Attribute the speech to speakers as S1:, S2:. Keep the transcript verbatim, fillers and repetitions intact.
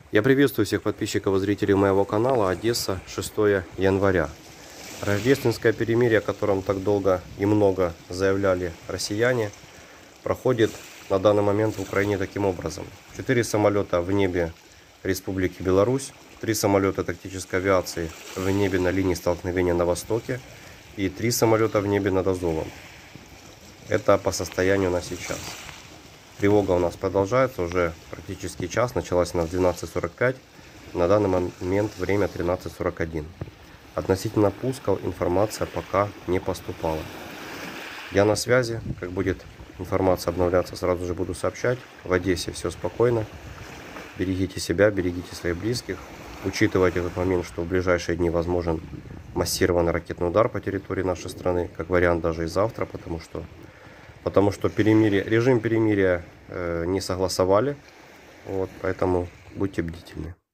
S1: Я приветствую всех подписчиков и зрителей моего канала. Одесса, шестое января. Рождественское перемирие, о котором так долго и много заявляли россияне, проходит на данный момент в Украине таким образом. Четыре самолета в небе Республики Беларусь, три самолета тактической авиации в небе на линии столкновения на востоке и три самолета в небе над Азовом. Это по состоянию на сейчас. Тревога у нас продолжается уже практически час. Началась она в двенадцать сорок пять. На данный момент время тринадцать сорок один. Относительно пусков информация пока не поступала. Я на связи. Как будет информация обновляться, сразу же буду сообщать. В Одессе все спокойно. Берегите себя, берегите своих близких. Учитывайте этот момент, что в ближайшие дни возможен массированный ракетный удар по территории нашей страны. Как вариант даже и завтра, потому что Потому что перемирие, режим перемирия э, не согласовали. Вот, поэтому будьте бдительны.